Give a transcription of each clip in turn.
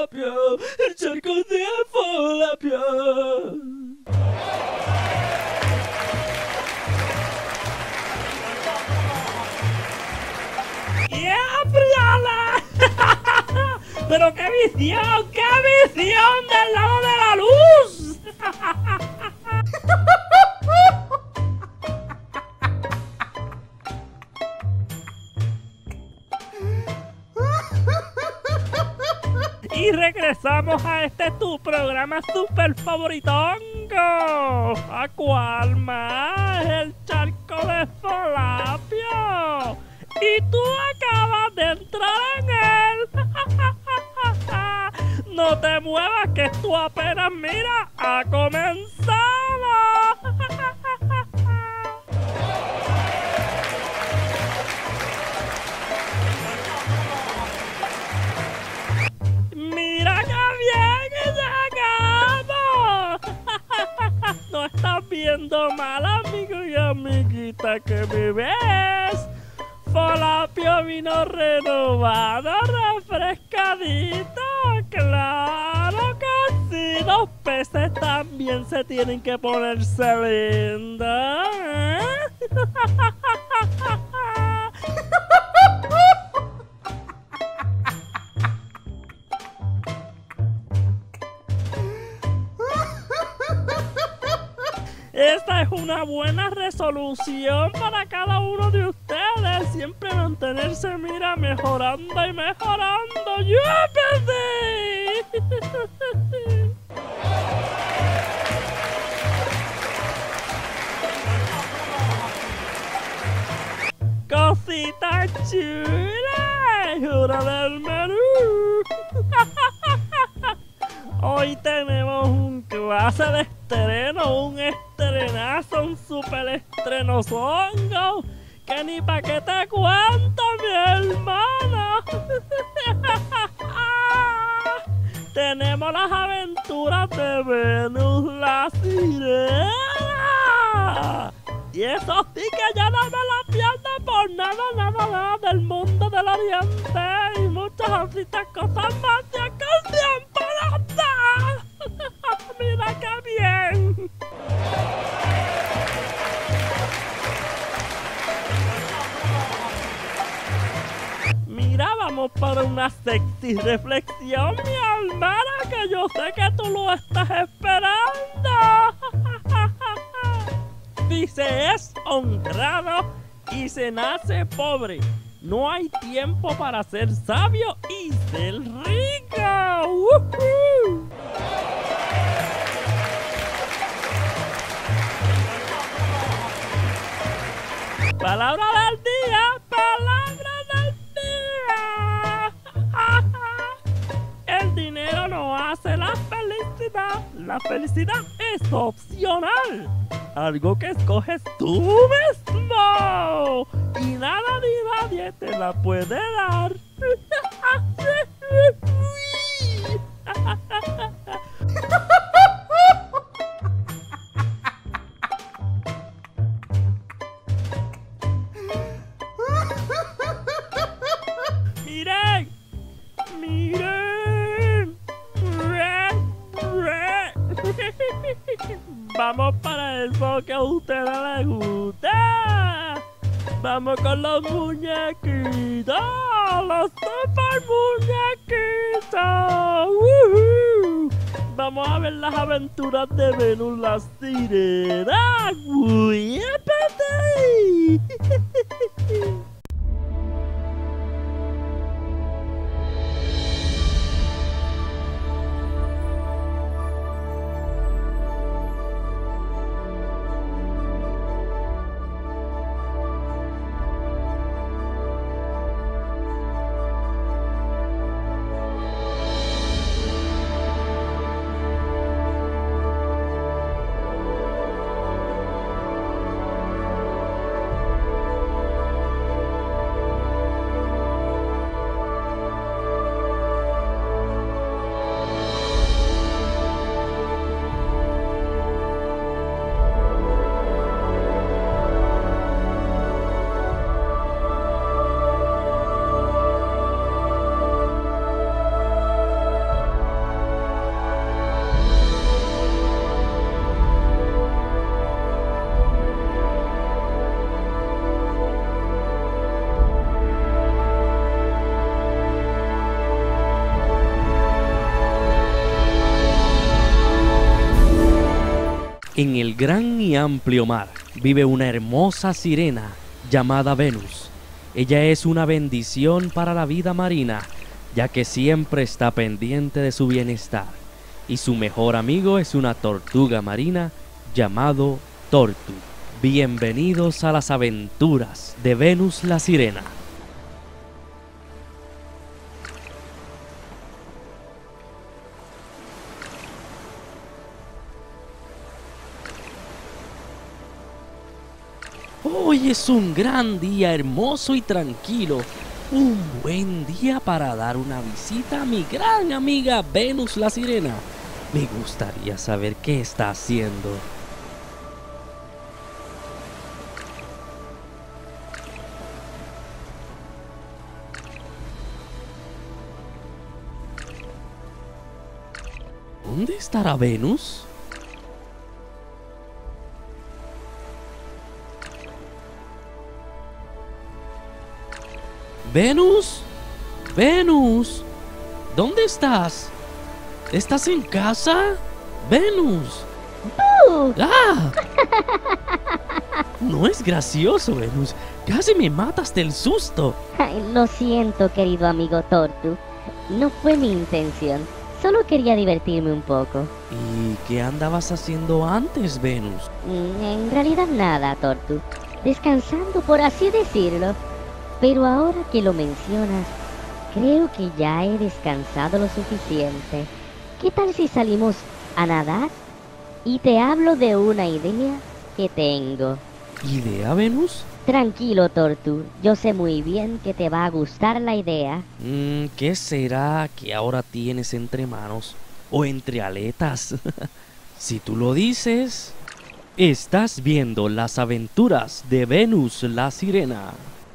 Folapio, el charco de Folapio. ¡Yeah, Briala! ¡Pero qué visión del lado de la luz! Y regresamos a este tu programa super favoritongo. ¿A cuál más? El charco de Folapio. Y tú acabas de entrar en él. No te muevas, que esto apenas, mira, ha comenzado. Mira qué bien llegamos. No estás viendo mal, amigo y amiguita, que me ves. Folapio vino renovado, refrescadito. Claro que sí, los peces también se tienen que ponerse lindos. Esta es una buena resolución para cada uno de ustedes. Siempre mantenerse, mira, mejorando y mejorando. ¡Yúpete! ¡Cosita chula! ¡Hora del menú! Hoy tenemos un clase de estreno, un estrenazo, un super estrenosongo, que ni pa' qué te cuento, mi hermano. Tenemos las aventuras de Venus la Sirena. Y eso sí que ya no me la pierdo por nada del mundo del Oriente y muchas otras cosas más de aquel tiempo atrás. Mira qué bien. Mira, vamos para una sexy reflexión, mi hermana, que yo sé que tú lo estás esperando. Si se es honrado y se nace pobre, no hay tiempo para ser sabio y ser rico. ¡Woohoo! Palabra del día, palabra del día. El dinero no hace la felicidad. La felicidad es opcional. Algo que escoges tú mismo. Y nada ni nadie te la puede dar. Miren, miren. Vamos para eso que a usted no le gusta. Vamos con los muñequitos, los super muñequitos. ¡Woohoo! Vamos a ver las aventuras de Venus la Sirena. ¡Yúpete! En el gran y amplio mar vive una hermosa sirena llamada Venus. Ella es una bendición para la vida marina, ya que siempre está pendiente de su bienestar. Y su mejor amigo es una tortuga marina llamado Tortu. Bienvenidos a las aventuras de Venus la sirena. Hoy es un gran día hermoso y tranquilo. Un buen día para dar una visita a mi gran amiga Venus la sirena. Me gustaría saber qué está haciendo. ¿Dónde estará Venus? ¡Venus! ¡Venus! ¿Dónde estás? ¿Estás en casa? ¡Venus! ¡Ah! No es gracioso, Venus. Casi me matas del susto. Ay, lo siento, querido amigo Tortu. No fue mi intención. Solo quería divertirme un poco. ¿Y qué andabas haciendo antes, Venus? En realidad nada, Tortu. Descansando, por así decirlo. Pero ahora que lo mencionas, creo que ya he descansado lo suficiente. ¿Qué tal si salimos a nadar? Y te hablo de una idea que tengo. ¿Idea, Venus? Tranquilo, Tortu. Yo sé muy bien que te va a gustar la idea. ¿Qué será que ahora tienes entre manos? ¿O entre aletas? Si tú lo dices, estás viendo las aventuras de Venus la sirena.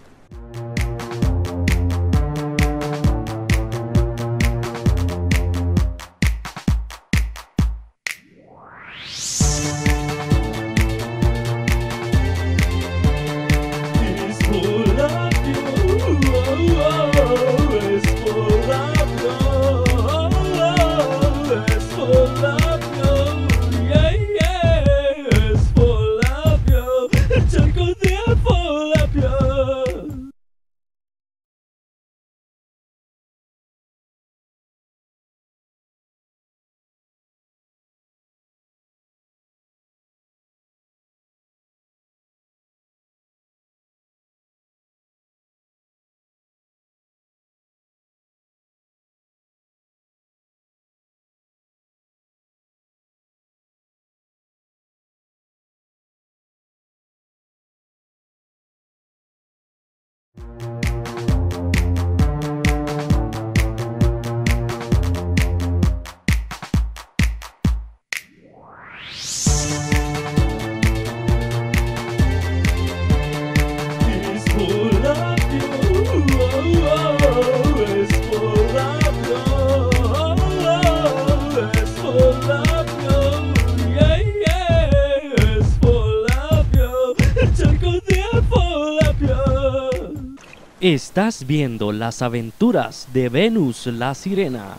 Estás viendo las aventuras de Venus la sirena.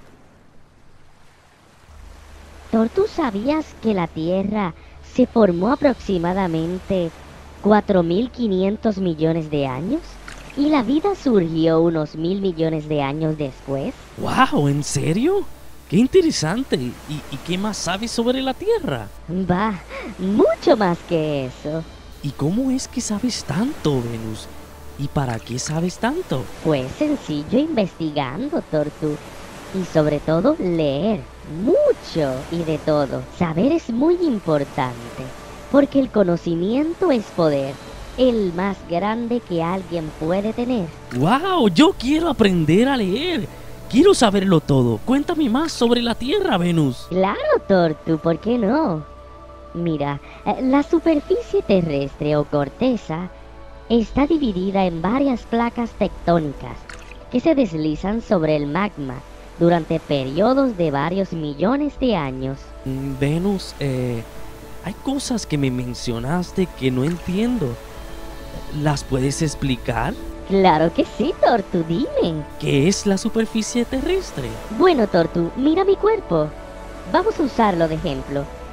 ¿Tú sabías que la Tierra se formó aproximadamente 4.500 millones de años? Y la vida surgió unos 1.000 millones de años después. ¡Wow! ¿En serio? ¡Qué interesante! ¿Y qué más sabes sobre la Tierra? Va, mucho más que eso. ¿Y cómo es que sabes tanto, Venus? ¿Y para qué sabes tanto? Pues sencillo, investigando, Tortu. Y sobre todo leer mucho y de todo. Saber es muy importante, porque el conocimiento es poder, el más grande que alguien puede tener. ¡Wow! Yo quiero aprender a leer. Quiero saberlo todo. Cuéntame más sobre la Tierra, Venus. Claro, Tortu, ¿por qué no? Mira, la superficie terrestre o corteza está dividida en varias placas tectónicas que se deslizan sobre el magma durante periodos de varios millones de años. Venus, hay cosas que me mencionaste que no entiendo. ¿Las puedes explicar? Claro que sí, Tortu, dime. ¿Qué es la superficie terrestre? Bueno, Tortu, mira mi cuerpo. Vamos a usarlo de ejemplo.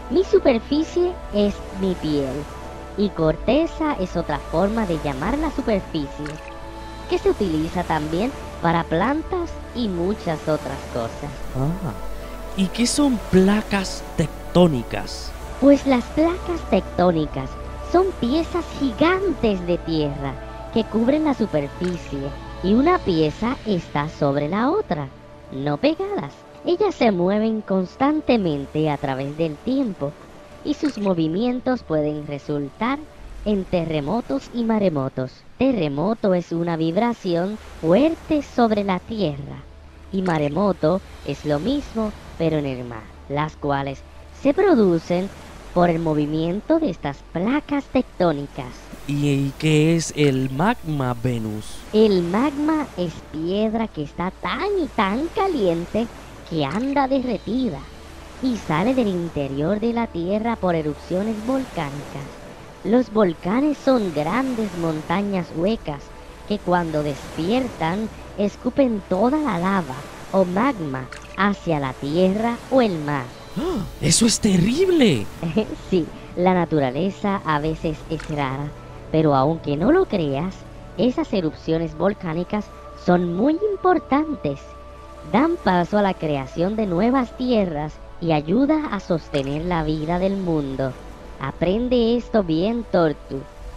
Mi superficie es mi piel y corteza es otra forma de llamar la superficie, que se utiliza también para plantas y muchas otras cosas. Ah, ¿y qué son placas tectónicas? Pues las placas tectónicas son piezas gigantes de tierra que cubren la superficie y una pieza está sobre la otra, no pegadas. Ellas se mueven constantemente a través del tiempo y sus movimientos pueden resultar en terremotos y maremotos. Terremoto es una vibración fuerte sobre la tierra y maremoto es lo mismo pero en el mar, las cuales se producen por el movimiento de estas placas tectónicas. ¿Y qué es el magma, Venus? El magma es piedra que está tan y tan caliente que anda derretida y sale del interior de la tierra por erupciones volcánicas. Los volcanes son grandes montañas huecas que cuando despiertan escupen toda la lava o magma hacia la tierra o el mar. ¡Ah! ¡Eso es terrible! Sí, la naturaleza a veces es rara, pero aunque no lo creas, esas erupciones volcánicas son muy importantes. Dan paso a la creación de nuevas tierras y ayuda a sostener la vida del mundo. Aprende esto bien, Tortu.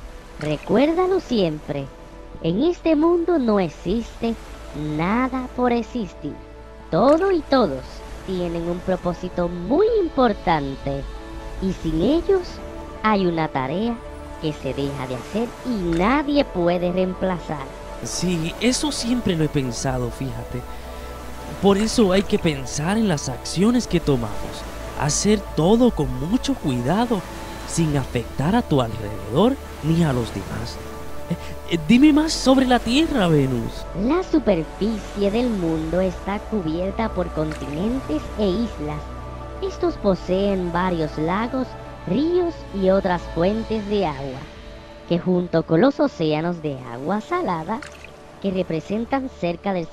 Recuérdalo siempre. En este mundo no existe nada por existir. Todo y todos tienen un propósito muy importante y sin ellos hay una tarea que se deja de hacer y nadie puede reemplazar. Sí, eso siempre lo he pensado, fíjate. Por eso hay que pensar en las acciones que tomamos, hacer todo con mucho cuidado, sin afectar a tu alrededor ni a los demás. Dime más sobre la Tierra, Venus. La superficie del mundo está cubierta por continentes e islas. Estos poseen varios lagos, ríos y otras fuentes de agua, que junto con los océanos de agua salada, que representan cerca del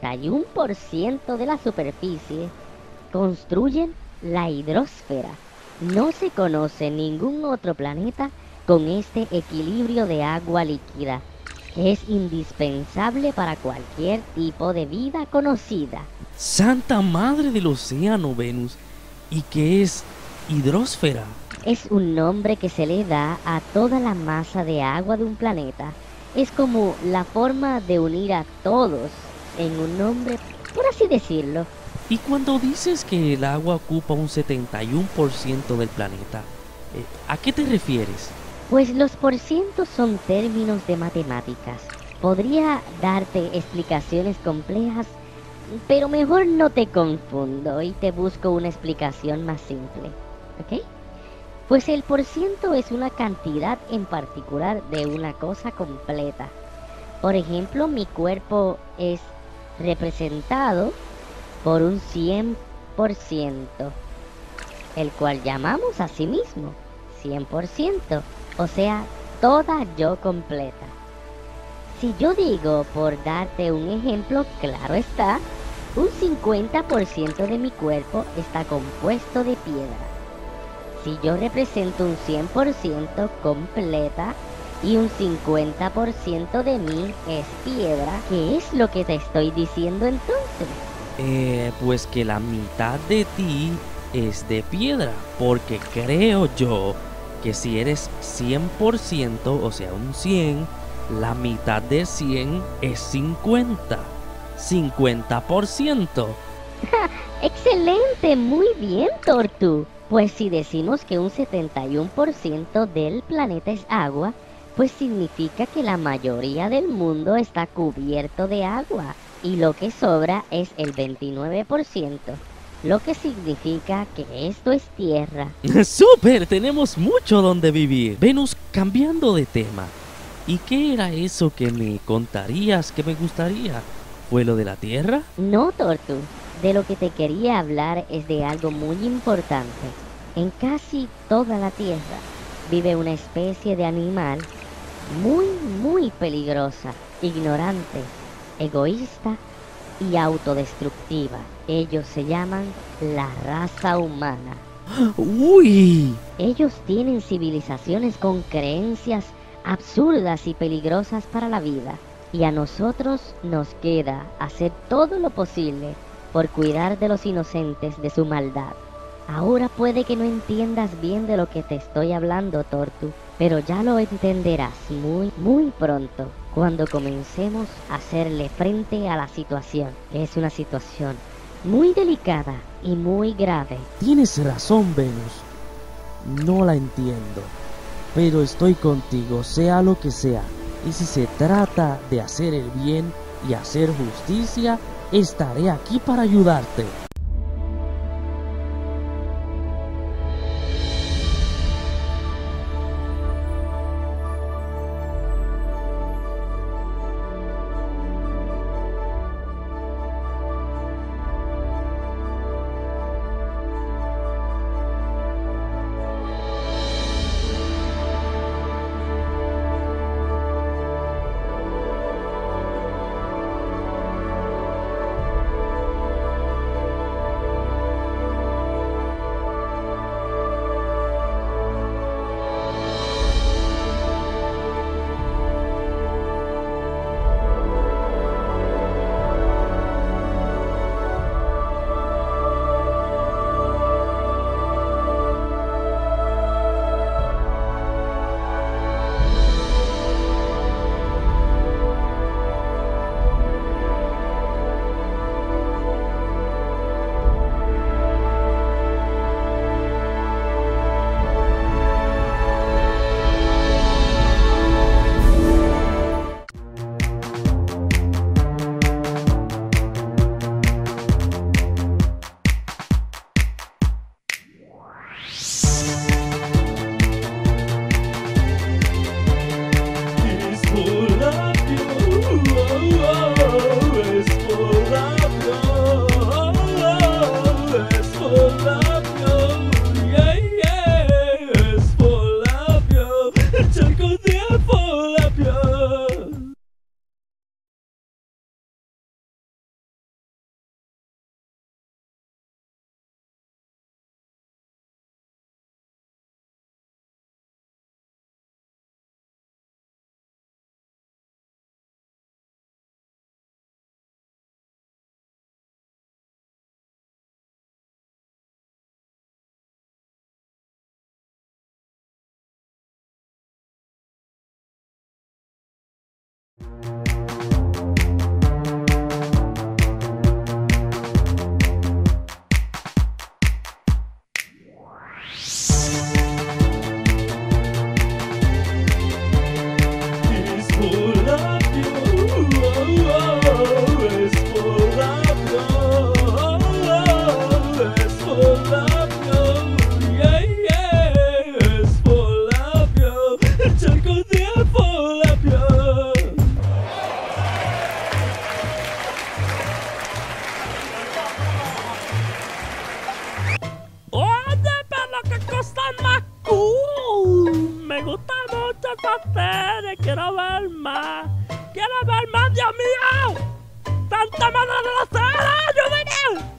71% de la superficie, construyen la hidrosfera. No se conoce ningún otro planeta con este equilibrio de agua líquida, que es indispensable para cualquier tipo de vida conocida. Santa Madre del Océano, Venus. ¿Y qué es hidrosfera? Es un nombre que se le da a toda la masa de agua de un planeta. Es como la forma de unir a todos en un nombre, por así decirlo. Y cuando dices que el agua ocupa un 71% del planeta, ¿a qué te refieres? Pues los porcientos son términos de matemáticas. Podría darte explicaciones complejas, pero mejor no te confundo y te busco una explicación más simple, ¿ok? Pues el porciento es una cantidad en particular de una cosa completa. Por ejemplo, mi cuerpo es representado por un 100%, el cual llamamos a sí mismo 100%, o sea, toda yo completa. Si yo digo, por darte un ejemplo, claro está, un 50% de mi cuerpo está compuesto de piedra. Si yo represento un 100% completa y un 50% de mí es piedra, ¿qué es lo que te estoy diciendo entonces? Pues que la mitad de ti es de piedra, porque creo yo que si eres 100%, o sea, un 100, la mitad de 100 es 50. 50%. ¡Excelente! Muy bien, Tortu. Pues si decimos que un 71% del planeta es agua, pues significa que la mayoría del mundo está cubierto de agua y lo que sobra es el 29%, lo que significa que esto es tierra. ¡Súper! Tenemos mucho donde vivir. Venus, cambiando de tema. ¿Y qué era eso que me contarías que me gustaría? ¿Fue lo de la Tierra? No, Tortu. De lo que te quería hablar es de algo muy importante. En casi toda la Tierra vive una especie de animal muy peligrosa, ignorante, egoísta y autodestructiva. Ellos se llaman la raza humana. ¡Uy! Ellos tienen civilizaciones con creencias absurdas y peligrosas para la vida. Y a nosotros nos queda hacer todo lo posible por cuidar de los inocentes de su maldad. Ahora puede que no entiendas bien de lo que te estoy hablando, Tortu, pero ya lo entenderás muy pronto, cuando comencemos a hacerle frente a la situación, que es una situación muy delicada y muy grave. Tienes razón, Venus. No la entiendo, pero estoy contigo, sea lo que sea. Y si se trata de hacer el bien y hacer justicia, estaré aquí para ayudarte. quiero ver más. ¡Quiero ver más, Dios mío! ¡Santa Madre de la Sala! ¡Ayúdenme!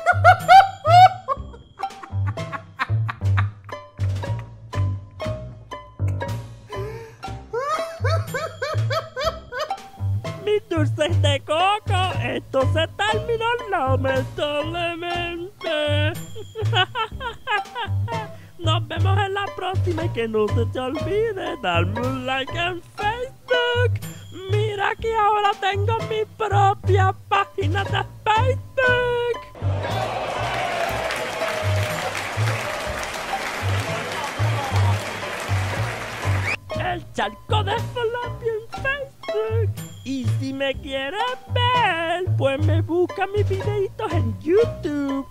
Mis dulces de coco, esto se terminó lamentablemente. Nos vemos en la próxima y que no se te olvide darme un like en Facebook. Mira que ahora tengo mi propia página de Facebook. El charco de Falopio en Facebook. Y si me quieres ver, pues me busca mis videitos en YouTube.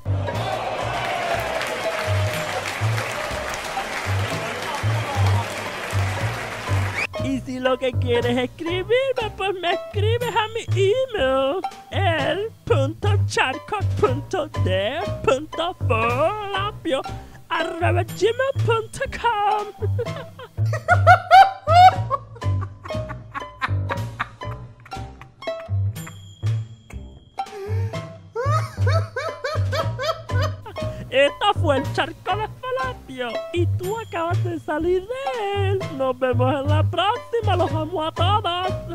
Y si lo que quieres es escribirme, pues me escribes a mi email, el.charco.de.falopio@gmail.com. Esto fue el charco de Escolapio y tú acabas de salir de él. Nos vemos en la próxima, los amo a todos.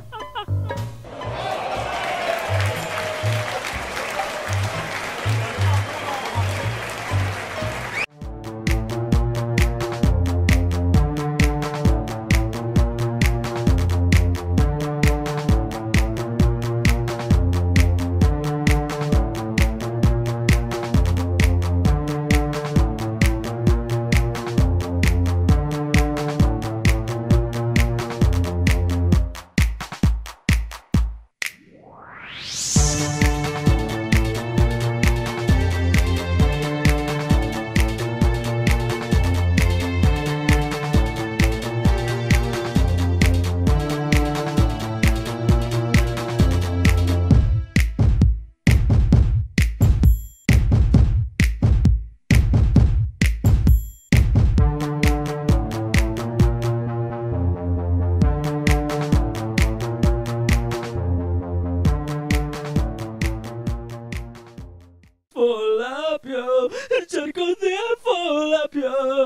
Escolapio, el charco de Escolapio.